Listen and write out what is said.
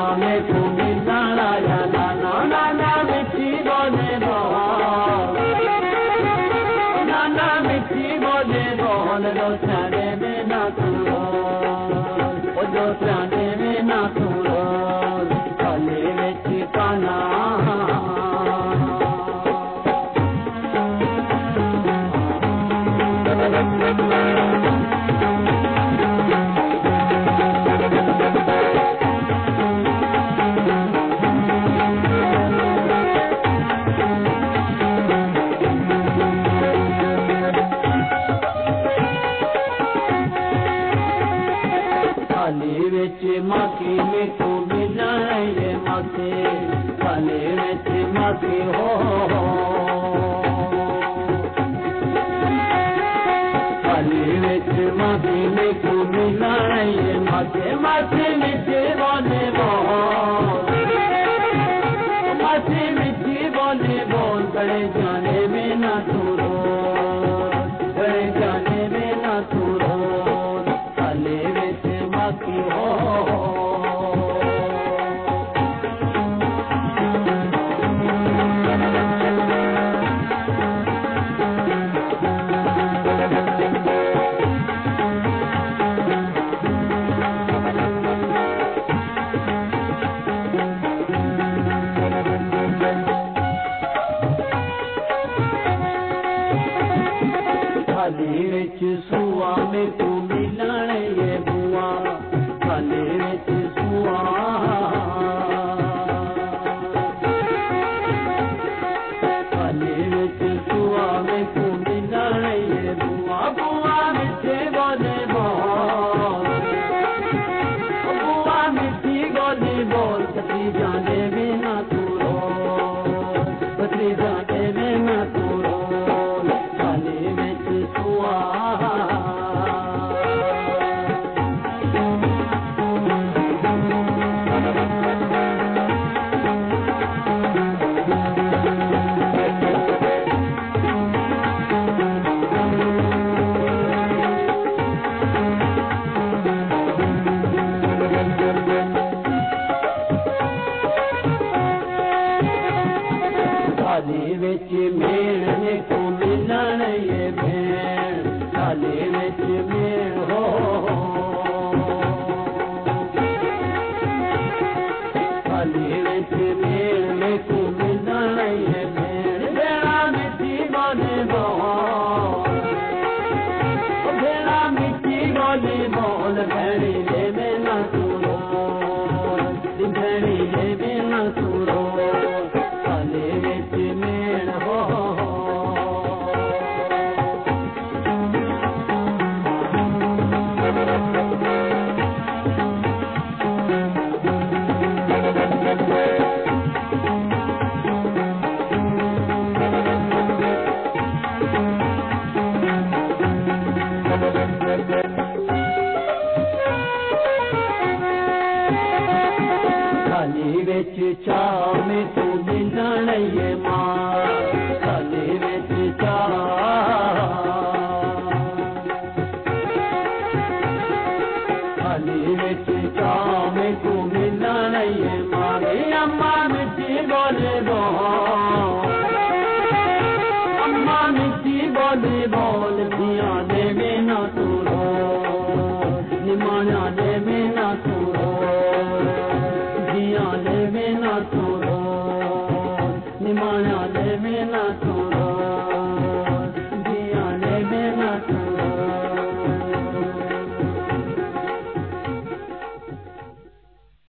में तुम्हें नाना या नाना नाना मिठी बोले बोल नाना मिठी बोले बोल जो जाने में ना तू रोल जो जाने में ना तू रोल गले में ठिकाना माखी में तू मिलाए माखे खाने में माखी हो खाने में माखी में तू मिलाए माखे माखे मिठी बोले बोल माखे मिठी बोले बोल करे जाने में ना तू रोल करे जाने में ना तू रोल खाने में माखी हो सुआ में तू मिलाने ये बुआ खाने में सुआ खाने में सुआ में तू मिलाने ये बुआ बुआ मिठी बोले बोल बुआ मिठी बोले बोल कती जाने में ना तू रोल कती जाने में ना तू रोल खाने में सुआ मेड़ ने को मिलन ये भेड़ खाली में मेड़ हो खाली में मेड़ ने को मिलन ये भेड़ भेड़ा मिठी बोले बोल भेड़ा मिठी बोले बोल भेड़ी ले में ना तू रोल भेड़ी ले में ना तू रोल खाली में मेड़ हो खाली बेच चाह में तू मिलन ये माँ खाली बेच चाह खाली बेच चाह में तू मिलन ये माँ अम्मा मिठी बोले बोल अम्मा मिठी बोले बोल धिया दे में ना तू रोल निमाना दे में ना तू रोल धिया दे में ना तू रोल निमाना दे में ना तू